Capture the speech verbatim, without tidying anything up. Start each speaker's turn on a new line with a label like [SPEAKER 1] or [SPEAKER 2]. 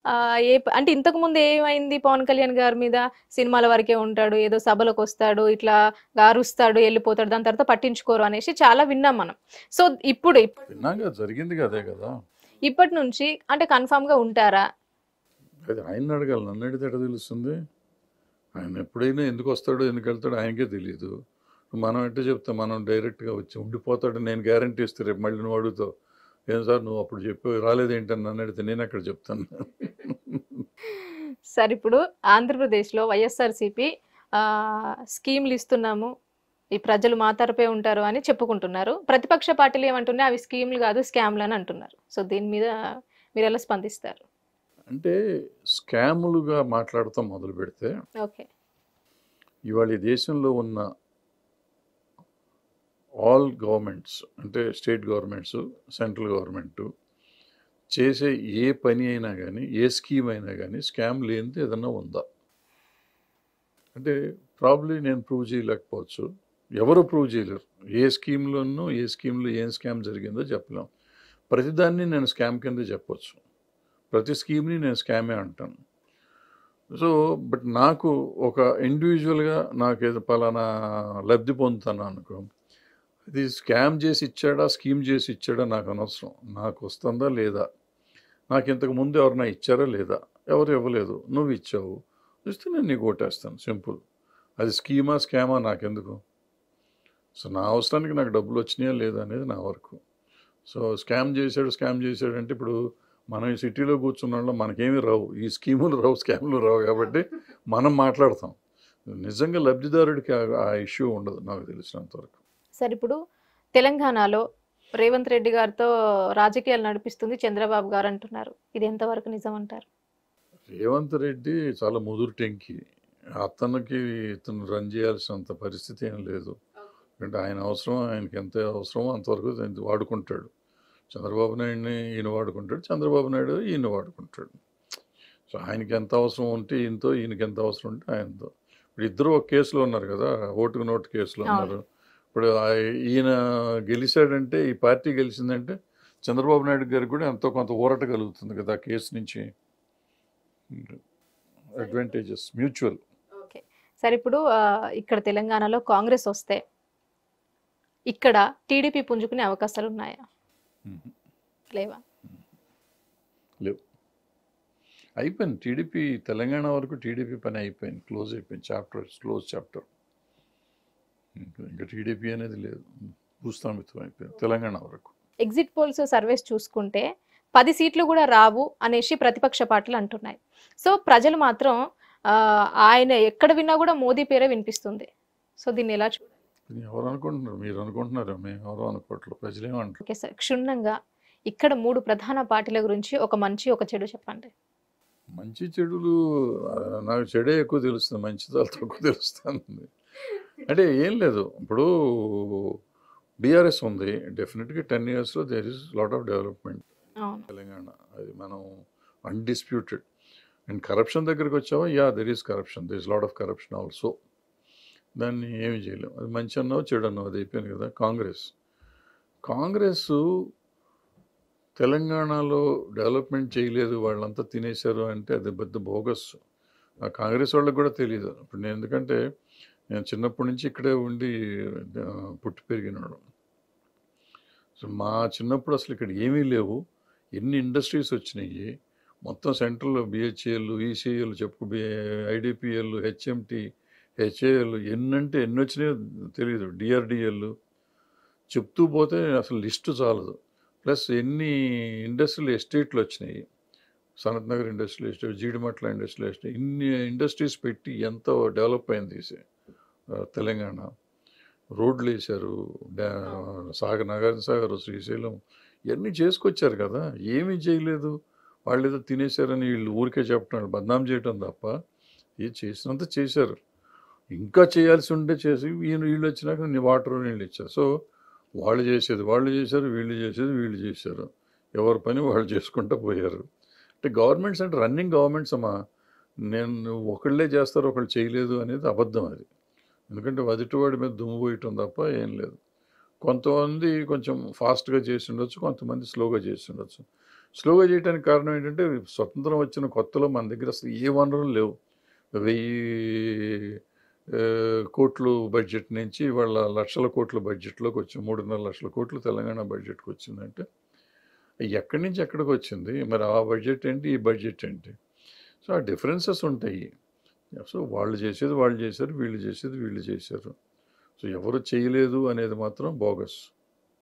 [SPEAKER 1] ఆహ్, ఏ ప అంటే ఇంతకుముందు ఏమైంది పవన్ కళ్యాణ్ గారి మీద? సినిమాల వరకే ఉంటాడు. ఏదో సభలకొస్తాడు, ఇట్లా అరుస్తాడు, ఎళ్ళిపోతాడు. దాని తర్వాత పట్టించుకోరు అనేసి చాలా విన్నాం మనం. సో, ఇప్పుడు ఇప్పటి
[SPEAKER 2] విన్నాం
[SPEAKER 1] నుంచి
[SPEAKER 2] కదా, జరిగింది కదా, అదే కదా.
[SPEAKER 1] ఇప్పటి నుంచి అంటే కన్ఫర్మ్‌గా ఉంటారా?
[SPEAKER 2] అది ఆయన్ని అడగాలి, నన్ను అడిగితే ఎట్ట తెలుస్తుంది? ఆయన ఎప్పుడైనా ఎందుకు వస్తాడో ఎందుకు వెళ్తాడో ఆయనకే తెలియదు. మనం ఎట్ట చెప్తాం? మనం డైరెక్ట్గా వచ్చి ఉండిపోతాడు నేను గ్యారంటీ ఇస్తే రేపు మళ్ళీ నువ్వు అడుగుతావు, ఏం సార్ నువ్వు అప్పుడు చెప్పి రాలేదేంటని నన్ను అడిగితే నేను ఎక్కడ చెప్తాను?
[SPEAKER 1] సార్ ఇప్పుడు ఆంధ్రప్రదేశ్‌లో వైఎస్ఆర్‌సీపీ ఆహ్, స్కీమ్‌లు ఇస్తున్నాము. ఈ ప్రజలు మా తరపే ఉంటారు అని చెప్పుకుంటున్నారు. ప్రతిపక్ష పార్టీలు ఏమంటున్నాయి? అవి స్కీమ్‌లు కాదు స్కామ్‌లు అని అంటున్నారు. సో, దీని మీద మీరెలా స్పందిస్తారు?
[SPEAKER 2] అంటే స్కాములుగా మాట్లాడటం మొదలు పెడితే
[SPEAKER 1] ఓకే.
[SPEAKER 2] ఇవాళ ఈ దేశంలో ఉన్న ఆల్ గవర్నమెంట్స్, అంటే స్టేట్ గవర్నమెంట్స్, సెంట్రల్ గవర్నమెంట్ చేసే ఏ పని అయినా కానీ, ఏ స్కీమ్ అయినా కానీ స్కామ్ లేనిది ఏదన్నా ఉందా అంటే ప్రాబ్లీ నేను ప్రూవ్ చేయలేకపోవచ్చు. ఎవరు ప్రూవ్ చేయలేరు. ఏ స్కీమ్లోనూ ఏ స్కీమ్లో ఏం స్కామ్ జరిగిందో చెప్పలేం. ప్రతిదాన్ని నేను స్కామ్ కింద చెప్పొచ్చు. ప్రతి స్కీమ్ని నేను స్కామే అంటాను. సో బట్ నాకు ఒక ఇండివిజువల్గా నాకు ఏదో పలానా లబ్ధి పొందుతాను అనుకో, ఇది స్కామ్ చేసి ఇచ్చాడా స్కీమ్ చేసి ఇచ్చాడా నాకు అనవసరం. నాకు వస్తుందా లేదా, నాకు ఇంతకు ముందు ఎవరైనా ఇచ్చారా లేదా, ఎవరు ఇవ్వలేదు, నువ్వు ఇచ్చావు, ఇస్తే నేను నీకు ఓటేస్తాను, సింపుల్. అది స్కీమా స్కామా నాకెందుకు? సో నా అవసరానికి నాకు డబ్బులు వచ్చినాయా లేదా అనేది నా వరకు. సో స్కామ్ చేశాడు స్కామ్ చేశాడు అంటే ఇప్పుడు మనం ఈ సిటీలో కూర్చున్న వాళ్ళం మనకేమీ రావు, ఈ స్కీములు రావు, స్కాములు రావు, కాబట్టి మనం మాట్లాడతాం. నిజంగా లబ్ధిదారుడికి ఆ- ఆ ఇష్యూ ఉండదు నాకు తెలిసినంతవరకు.
[SPEAKER 1] సార్ ఇప్పుడు తెలంగాణలో రేవంత్ రెడ్డి గారితో రాజకీయాలు నడిపిస్తుంది చంద్రబాబు గారు అంటున్నారు. ఇది ఎంతవరకు నిజం అంటారు?
[SPEAKER 2] రేవంత్ రెడ్డి చాలా ముదురు టెంకి, అతనికి ఇతను రన్ చేయాల్సినంత పరిస్థితి ఏం లేదు. అంటే ఆయన అవసరం, ఆయనకి ఎంత అవసరమో అంతవరకు ఆయన వాడుకుంటాడు. చంద్రబాబు నాయుడిని ఈయన వాడుకుంటాడు, చంద్రబాబు నాయుడు ఈయన వాడుకుంటాడు. సో ఆయనకి ఎంత అవసరం ఉంటే ఈయనతో, ఈయనకి ఎంత అవసరం ఉంటే ఆయనతో. ఇప్పుడు ఇద్దరు ఒక కేసులో ఉన్నారు కదా, ఓటుకు నోటు కేసులో ఉన్నారు. ఇప్పుడు ఆ- ఈయన గెలిచాడంటే, ఈ పార్టీ గెలిచిందంటే చంద్రబాబు నాయుడు గారికి కూడా ఎంతో కొంత ఊరట కలుగుతుంది కదా ఆ కేసు నుంచి. Advantages mutual.
[SPEAKER 1] ఓకే. సార్ ఇప్పుడు ఆహ్, ఇక్కడ తెలంగాణలో కాంగ్రెస్ వస్తే ఇక్కడ టీడీపీ పుంజుకునే అవకాశాలు ఉన్నాయా? లేవా?
[SPEAKER 2] లేవు, అయిపోయింది. టీడీపీ తెలంగాణ వరకు టీడీపీ పని అయిపోయింది, క్లోజ్ అయిపోయింది, చాప్టర్ క్లోజ్ చాప్టర్. ఇంకా టీడీపీ అనేది లేదు, భూస్థాపితం అయిపోయింది తెలంగాణ వరకు.
[SPEAKER 1] ఎగ్జిట్ పోల్స్ సర్వేస్ చూసుకుంటే పది సీట్లు కూడా రావు అనేసి ప్రతిపక్ష పార్టీలు అంటున్నాయి. సో ప్రజలు మాత్రం ఆహ్, ఆయన ఎక్కడ విన్నా కూడా మోదీ పేరే వినిపిస్తుంది. సో దీన్ని ఎలా చూడాలి?
[SPEAKER 2] ఇది ఎవరు అనుకుంటున్నారు? మీరు అనుకుంటున్నారా? మేము ఎవరు అనుకోవట్లేదు, ప్రజలేమంటారు.
[SPEAKER 1] ఓకే సార్, క్షుణ్ణంగా ఇక్కడ మూడు ప్రధాన పార్టీల గురించి ఒక మంచి ఒక చెడు చెప్పండి.
[SPEAKER 2] మంచి చెడులు ఆ, నాకు చెడే ఎక్కువ తెలుస్తుంది, మంచి చాలా తక్కువ తెలుస్తుంది. అంటే ఏం లేదు, ఇప్పుడు బీఆర్ఎస్ ఉంది, డెఫినెట్గా టెన్ ఇయర్స్లో there is lot of development
[SPEAKER 1] అవును.
[SPEAKER 2] తెలంగాణ, అది మనం అన్డిస్ప్యూటెడ్. అండ్ కరప్షన్ దగ్గరికి వచ్చావా, yeah there is corruption, there is lot of corruption also, దాన్ని ఏమి చేయలేం. అది మంచి అన్నావు చెడు అన్నావు, అది అయిపోయింది కదా. కాంగ్రెస్ కాంగ్రెస్ తెలంగాణలో డెవలప్మెంట్ చేయలేదు, వాళ్ళంతా తినేశారు అంటే అది పెద్ద బోగస్. ఆ కాంగ్రెస్ వాళ్ళకి కూడా తెలియదు. ఇప్పుడు నేను ఎందుకంటే నేను చిన్నప్పటి నుంచి ఇక్కడే ఉండి ఆ, పుట్టి పెరిగినాడు. సో మా చిన్నప్పుడు అసలు ఇక్కడ ఏమీ లేవు, ఎన్ని ఇండస్ట్రీస్ వచ్చినాయి, మొత్తం సెంట్రల్ బిహెచ్ఏలు, ఈసీఏలు చెప్పు, ఐడిపిఎల్, హెచ్ఎంటి, హెచ్ఏఎల్, ఎన్నంటే ఎన్ని వచ్చినాయో తెలియదు, డిఆర్డిఎల్ చెప్తూ పోతే అసలు లిస్టు చాలదు. ప్లస్ ఎన్ని ఇండస్ట్రియల్ ఎస్టేట్లు వచ్చినాయి, Sanath Nagar industrial estate, Jeedimetla industrial estate, ఇన్ని ఇండస్ట్రీస్ పెట్టి ఎంతో డెవలప్ అయింది ఈ ఆ, తెలంగాణ. రోడ్లు వేశారు, డ్యా సాగర్, నాగార్జున సాగర్, శ్రీశైలం, ఇవన్నీ చేసుకొచ్చారు కదా. ఏమీ చేయలేదు, వాళ్ళు ఏదో తినేశారని వీళ్ళు ఊరికే చెప్పడం, బద్నాం చేయటం తప్ప ఇది చేసినంత చేశారు. ఇంకా చేయాల్సి ఉంటే చేసి ఈయన వీళ్ళు వచ్చినాక నీ వాటర్ నీళ్ళు ఇచ్చారు. సో వాళ్ళు చేసేది వాళ్ళు చేశారు, వీళ్ళు చేసేది వీళ్ళు చేశారు, ఎవరి పని వాళ్ళు చేసుకుంటూ పోయారు. అంటే గవర్నమెంట్స్ అంటే రన్నింగ్ గవర్నమెంట్స్ అమ్మా, నేను ఒకళ్ళే చేస్తారు ఒకళ్ళు చేయలేదు అనేది అబద్ధం అది. ఎందుకంటే ఎదుటివాడి మీద దుమ్ము పోయటం తప్ప ఏం లేదు. కొంతమంది కొంచెం ఫాస్ట్గా చేసి ఉండొచ్చు, కొంతమంది స్లోగా చేసి ఉండొచ్చు. స్లోగా చేయడానికి కారణం ఏంటంటే స్వతంత్రం వచ్చిన కొత్తలో మన దగ్గర అసలు ఏ వనరులు లేవు. వెయ్యి ఆహ్, కోట్లు బడ్జెట్ నుంచి ఇవాళ లక్షల కోట్ల బడ్జెట్‌లోకి వచ్చాం. మూడున్నర లక్షల కోట్లు తెలంగాణ బడ్జెట్‌కి వచ్చిందంటే ఎక్కడి నుంచి ఎక్కడికొచ్చింది? మరి ఆ బడ్జెట్ ఏంటి? ఈ బడ్జెట్ ఏంటి? సో, ఆ డిఫరెన్సెస్ ఉంటాయి. సో, వాళ్ళు చేసేది వాళ్ళు చేశారు. వీళ్ళు చేసేది వీళ్ళు చేశారు. సో, ఎవరు చేయలేదు అనేది మాత్రం బోగస్.